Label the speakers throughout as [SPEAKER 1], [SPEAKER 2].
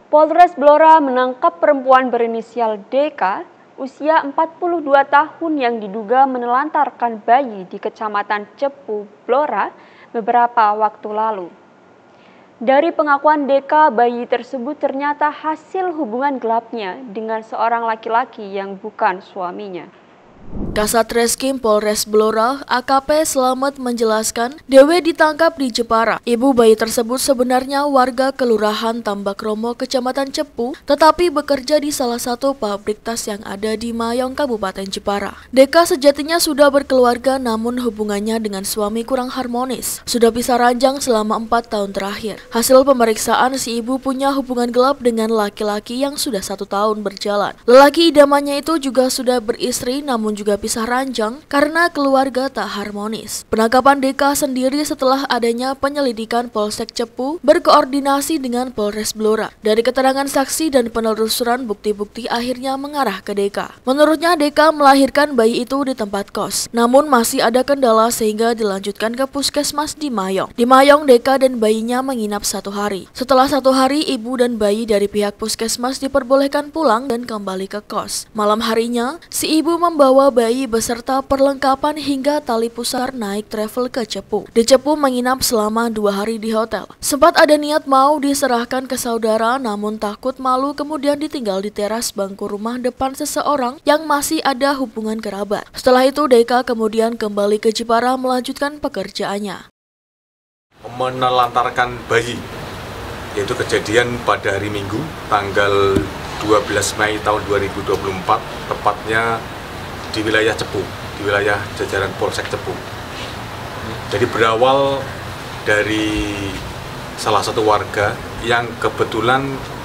[SPEAKER 1] Polres Blora menangkap perempuan berinisial DK, usia 42 tahun yang diduga menelantarkan bayi di Kecamatan Cepu, Blora beberapa waktu lalu. Dari pengakuan DK, bayi tersebut ternyata hasil hubungan gelapnya dengan seorang laki-laki yang bukan suaminya.
[SPEAKER 2] Kasat Reskrim Polres Blora, AKP Slamet menjelaskan, Dewe ditangkap di Jepara. Ibu bayi tersebut sebenarnya warga Kelurahan Tambakromo, Kecamatan Cepu, tetapi bekerja di salah satu pabrik tas yang ada di Mayong, Kabupaten Jepara. Deka sejatinya sudah berkeluarga, namun hubungannya dengan suami kurang harmonis. Sudah pisah ranjang selama 4 tahun terakhir. Hasil pemeriksaan, si ibu punya hubungan gelap dengan laki-laki yang sudah 1 tahun berjalan. Lelaki idamannya itu juga sudah beristri, namun juga pisah ranjang karena keluarga tak harmonis. Penangkapan DK sendiri setelah adanya penyelidikan Polsek Cepu berkoordinasi dengan Polres Blora. Dari keterangan saksi dan penelusuran bukti-bukti akhirnya mengarah ke DK. Menurutnya DK melahirkan bayi itu di tempat kos, namun masih ada kendala sehingga dilanjutkan ke puskesmas di Mayong. Di Mayong, DK dan bayinya menginap 1 hari. Setelah 1 hari, ibu dan bayi dari pihak puskesmas diperbolehkan pulang dan kembali ke kos. Malam harinya, si ibu membawa bayi beserta perlengkapan hingga tali pusar naik travel ke Cepu. Di Cepu menginap selama 2 hari di hotel. Sempat ada niat mau diserahkan ke saudara, namun takut malu kemudian ditinggal di teras bangku rumah depan seseorang yang masih ada hubungan kerabat. Setelah itu DK kemudian kembali ke Jepara melanjutkan pekerjaannya.
[SPEAKER 3] Menelantarkan bayi, yaitu kejadian pada hari Minggu tanggal 12 Mei tahun 2024, tepatnya di wilayah Cepu, di wilayah jajaran Polsek Cepu. Jadi berawal dari salah satu warga yang kebetulan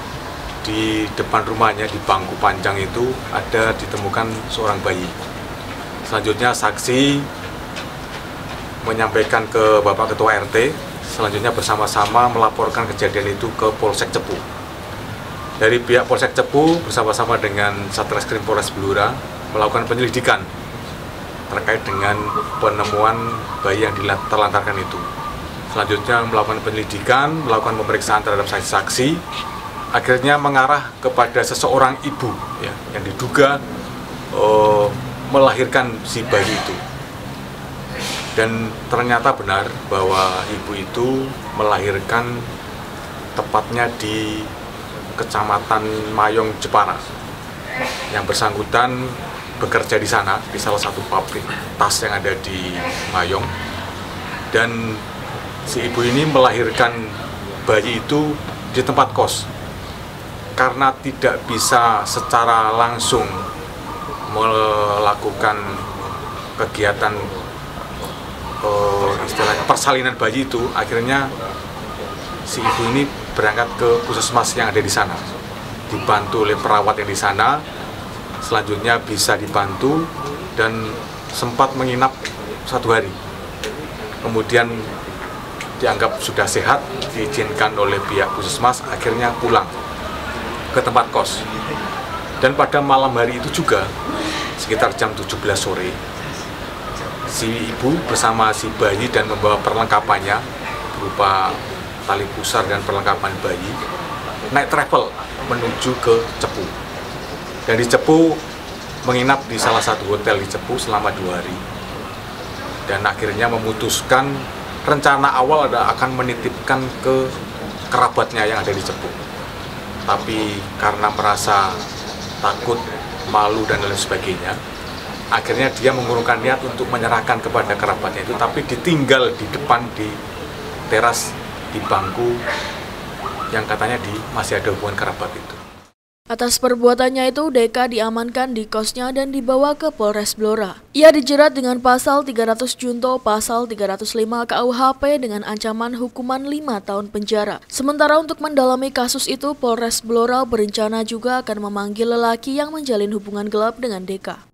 [SPEAKER 3] di depan rumahnya di bangku panjang itu ada ditemukan seorang bayi. Selanjutnya saksi menyampaikan ke Bapak Ketua RT, selanjutnya bersama-sama melaporkan kejadian itu ke Polsek Cepu. Dari pihak Polsek Cepu bersama-sama dengan Satreskrim Polres Blora melakukan penyelidikan terkait dengan penemuan bayi yang terlantarkan itu. Selanjutnya melakukan penyelidikan, melakukan pemeriksaan terhadap saksi-saksi, akhirnya mengarah kepada seseorang ibu ya, yang diduga melahirkan si bayi itu. Dan ternyata benar bahwa ibu itu melahirkan tepatnya di Kecamatan Mayong, Jepara. Yang bersangkutan bekerja di sana, di salah satu pabrik tas yang ada di Mayong. Dan si ibu ini melahirkan bayi itu di tempat kos. Karena tidak bisa secara langsung melakukan kegiatan istilahnya persalinan bayi itu, akhirnya si ibu ini berangkat ke puskesmas yang ada di sana. Dibantu oleh perawat yang di sana, selanjutnya bisa dibantu dan sempat menginap 1 hari. Kemudian dianggap sudah sehat, diizinkan oleh pihak puskesmas, akhirnya pulang ke tempat kos. Dan pada malam hari itu juga, sekitar jam 17 sore, si ibu bersama si bayi dan membawa perlengkapannya berupa tali pusar dan perlengkapan bayi, naik travel menuju ke Cepu. Dan di Cepu menginap di salah satu hotel di Cepu selama 2 hari. Dan akhirnya memutuskan rencana awal akan menitipkan ke kerabatnya yang ada di Cepu. Tapi karena merasa takut, malu dan lain sebagainya, akhirnya dia mengurungkan niat untuk menyerahkan kepada kerabatnya itu, tapi ditinggal di depan di teras di bangku yang katanya masih ada hubungan kerabat itu.
[SPEAKER 2] Atas perbuatannya itu, DK diamankan di kosnya dan dibawa ke Polres Blora. Ia dijerat dengan pasal 300 Junto, pasal 305 KUHP dengan ancaman hukuman 5 tahun penjara. Sementara untuk mendalami kasus itu, Polres Blora berencana juga akan memanggil lelaki yang menjalin hubungan gelap dengan DK.